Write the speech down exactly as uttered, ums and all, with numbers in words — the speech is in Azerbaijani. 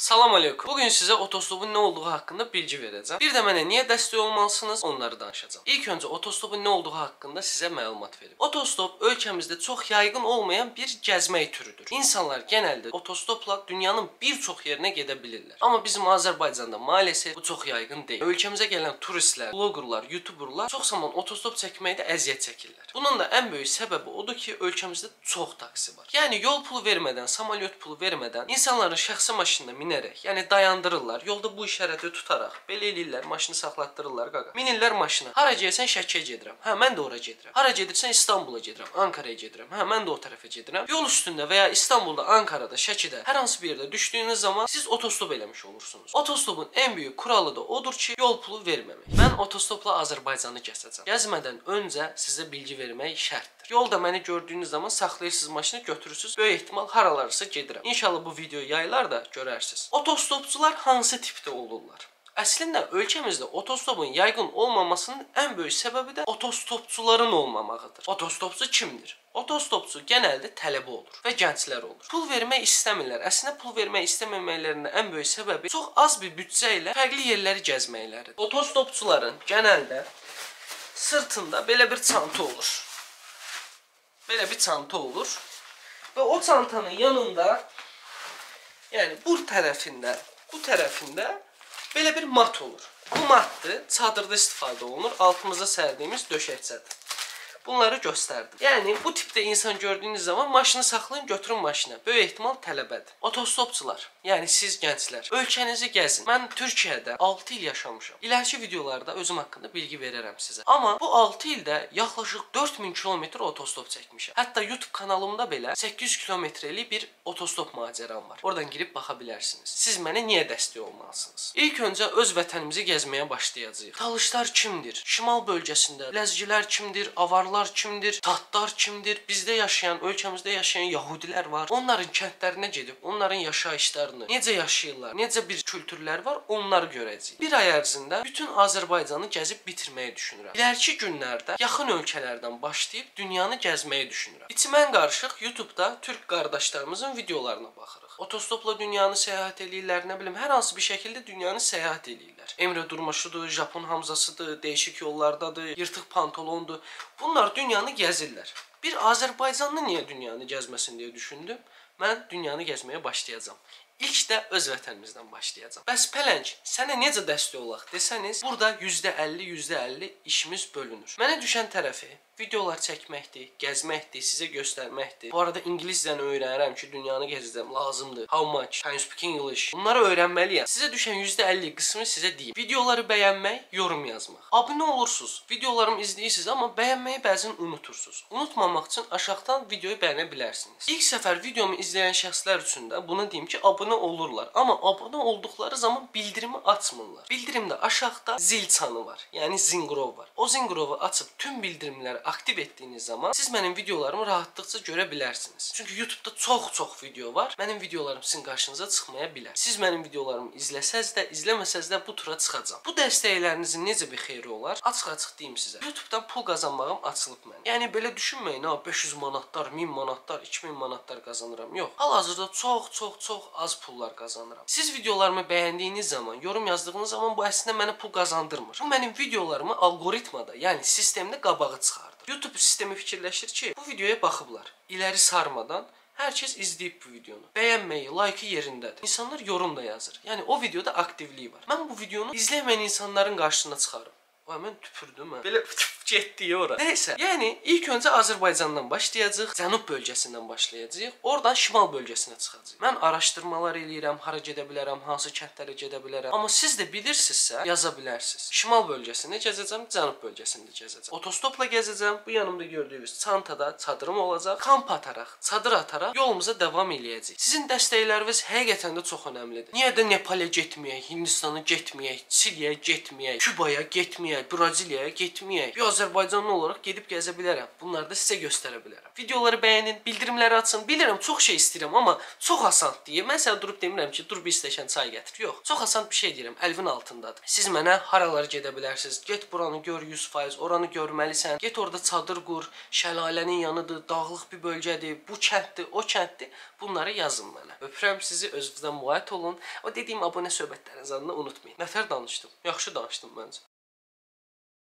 Salam aleykum. Bugün sizə otostopun nə olduğu haqqında bilgi verəcəm. Bir də mənə niyə dəstək olmalısınız, onları danışacağım. İlk öncə otostopun nə olduğu haqqında sizə məlumat verim. Otostop ölkəmizdə çox yaygın olmayan bir gəzmək türüdür. İnsanlar genəldə otostopla dünyanın bir çox yerinə gedə bilirlər. Amma bizim Azərbaycanda maalesef bu çox yaygın deyil. Ölkəmizə gələn turistlər, bloqerlar, youtuberlar çox zaman otostop çəkməkdə əziyyət çəkirlər. Bunun da ən böyük səbəbi odur ki, ölkəmizdə çox taksi var. Yəni yol pulu vermədən, samolyot pulu vermədən insanların şəxsi maşınına minərək, yəni dayandırırlar, yolda bu işarəti tutaraq, belə eləyirlər, maşını saxlatdırırlar, qaqa. Minirlər maşına. Hara gedirsən, Şəkiyə gedirəm. Hə, mən də ora gedirəm. Hara gedirsən, İstanbula gedirəm, Ankaraya gedirəm. Hə, mən də o tərəfə gedirəm. Yol üstündə və ya İstanbulda, Ankarada, Şəkidə hər hansı bir yerdə düşdüyünüz zaman siz otostop eləmiş olursunuz. Otostopun ən böyük kuralı da odur ki, yol pulu verməmək. Mən otostopla Azərbaycanı gəzəcəm. Gəzmədən öncə sizə bilgi vermək şərtdir. Yolda məni gördüyünüz zaman saxlayırsınız maşını, götürürsünüz. Böyük ehtimal haralarsa gedirəm. İnşallah bu video yaylar da görərsiniz. Otostopçular hansı tipdə olurlar? Əslində ölkəmizdə otostopun yaygın olmamasının ən böyük səbəbi də otostopçuların olmamağıdır. Otostopçu kimdir? Otostopçu genəldə tələbə olur və gənclər olur. Pul vermək istəmirlər. Əslində pul vermək istəməməklərinin ən böyük səbəbi çox az bir büdcə ilə fərqli yerləri gəzməkləridir. Otostopçuların genəldə sırtında belə bir çanta olur. Belə bir çanta olur və o çantanın yanında, yəni bu tərəfində, bu tərəfində belə bir mat olur. Bu matdır, çadırda istifadə olunur, altımızda sərdiyimiz döşəkçədir. Bunları göstərdim. Yəni bu tipdə insan gördüyünüz zaman maşını saxlayın, götürün maşına. Böyük ehtimal tələbədir. Otostopçular, yəni siz gənclər, ölkənizi gəzin. Mən Türkiyədə altı il yaşamışam. İləriki videolarda özüm haqqında bilgi verərəm sizə. Amma bu altı ildə yaxlaşıq dörd min kilometr otostop çəkmişəm. Hətta YouTube kanalımda belə səkkiz yüz kilometrlik bir otostop macəram var. Oradan girib baxa bilərsiniz. Siz mənə niyə dəstək olmalısınız? İlk öncə öz vətənimizi gəzməyə başlayacağıq. Talışlar kimdir? Şimal bölgəsində ləzgilər kimdir? Avarlar kimdir? Tatlar kimdir? Bizdə yaşayan, ölkəmizdə yaşayan yahudilər var. Onların kəndlərinə gedib, onların yaşayışlarını, necə yaşayırlar, necə bir kültürlər var, onları görəcəyik. Bir ay ərzində bütün Azərbaycanı gəzib bitirməyi düşünürəm. İləriki günlərdə yaxın ölkələrdən başlayıb dünyanı gəzməyi düşünürəm. İçimən qarışıq YouTube'da türk qardaşlarımızın videolarına baxırıq. Otostopla dünyanı səyahət eləyirlər, nə bilim, hər hansı bir şəkildə dünyanı səyahət eləyirlər. Emre Durmaşudur, Japon Hamzasıdır, değişik yollardadır, yırtıq pantolondur. Bunlar dünyanı gəzirlər. Bir Azərbaycanlı niyə dünyanı gəzməsin deyə düşündüm. Mən dünyanı gəzməyə başlayacağam. İlk də öz vətənimizdən başlayacağam. Bəs pələng, sənə necə dəstək olaq desəniz, burada yüzdə əlli yüzdə əlli işimiz bölünür. Mənə düşən tərəfi videolar çəkməkdir, gəzməkdir, sizə göstərməkdir. Bu arada ingiliscəni öyrənirəm ki, dünyanı gəzəcəm, lazımdır. How much? Can you speak English? Bunları öyrənməliyəm. Sizə düşən yüzdə əlli qismi sizə deyim. Videoları bəyənmək, yorum yazmaq. Abunə olursunuz, videolarımı izləyirsiniz, amma bəyənməyi bəzən unutursunuz. Unutmamaq üçün aşağıdan videoyu bəyənə bilərsiniz. İlk səfər videomu izləyən şəxslər üçün də bunu deyim ki, abunə olurlar. Amma abunə olduqları zaman bildirimi açmırlar. Bildirimdə aşağıda zil çanı var. Yəni zinqrov var. O zinqrovu açıb tüm bildirimləri aktiv etdiyiniz zaman siz mənim videolarımı rahatlıqca görə bilərsiniz. Çünki YouTube'da çox-çox video var. Mənim videolarım sizin qarşınıza çıxmaya bilər. Siz mənim videolarımı izləsəz də, izləməsəz də bu tura çıxacam. Bu dəstəklərinizin necə bir xeyri olar? Açıq-açıq deyim sizə. YouTube'dan pul qazanmağım açılıb mənim. Yəni belə düşünməyin, ha beş yüz manatlar, min manatlar, iki min manatlar qazanıram. Yox. Hal-hazırda çox-çox-çox az pullar qazanıram. Siz videolarımı bəyəndiyiniz zaman, yorum yazdığınız zaman bu əslində mənə pul qazandırmır. Bu mənim videolarımı algoritmada, yəni sistemdə qabağa çıxardır. YouTube sistemi fikirləşir ki, bu videoya baxıblar. İləri sarmadan hər kəs izləyib bu videonu. Bəyənməyi, like-ı yerindədir. İnsanlar yorum da yazır. Yəni o videoda aktivliyi var. Mən bu videonu izləməyən insanların qarşısına çıxarım. Vay, mən tüpürdüm mən. Belə getdik ora. Neysə, yəni ilk öncə Azərbaycandan başlayacağıq, cənub bölgəsindən başlayacağıq, oradan şimal bölgəsinə çıxacağıq. Mən araşdırmalar eləyirəm, hara gedə bilərəm, hansı kəndlərə gedə bilərəm. Amma siz də bilirsinizsə, yaza bilərsiniz. Şimal bölgəsində gəzəcəm, cənub bölgəsində gəzəcəm. Otostopla gəzəcəm, bu yanımda gördüyünüz çantada çadırım olacaq. Kamp ataraq, çadır ataraq yolumuza davam eləyəcəyik. Sizin dəstəkləriniz həqiqətən də çox önəmlidir. Niyə də Nepala getməyək, Hindistana getməyək, Çiliyə getməyək, Kübaya getməyək, Braziliyaya getməyək, bir Azərbaycanlı olaraq gedib gəzə bilərəm. Bunları da sizə göstərə bilərəm. Videoları bəyənin, bildirimləri açın. Bilirəm çox şey istəyirəm, amma çox asan deyə. Mən sənə durub demirəm ki, dur bir stəkan çay gətir. Yox, çox asan bir şey deyirəm. Əlvin altındadır. Siz mənə haralara gedə bilərsiniz. Get buranı gör yüz faiz, oranı görməlisən. Get orada çadır qur, şəlalənin yanıdır, dağlıq bir bölgədir, bu kənddir, o kənddir. Bunları yazın mənə. Öpürəm sizi, özünüzdən müğayət olun. O dediyim abunə söhbətlərinizə unutmayın. Nətər danışdım? Yaxşı danışdım məncə.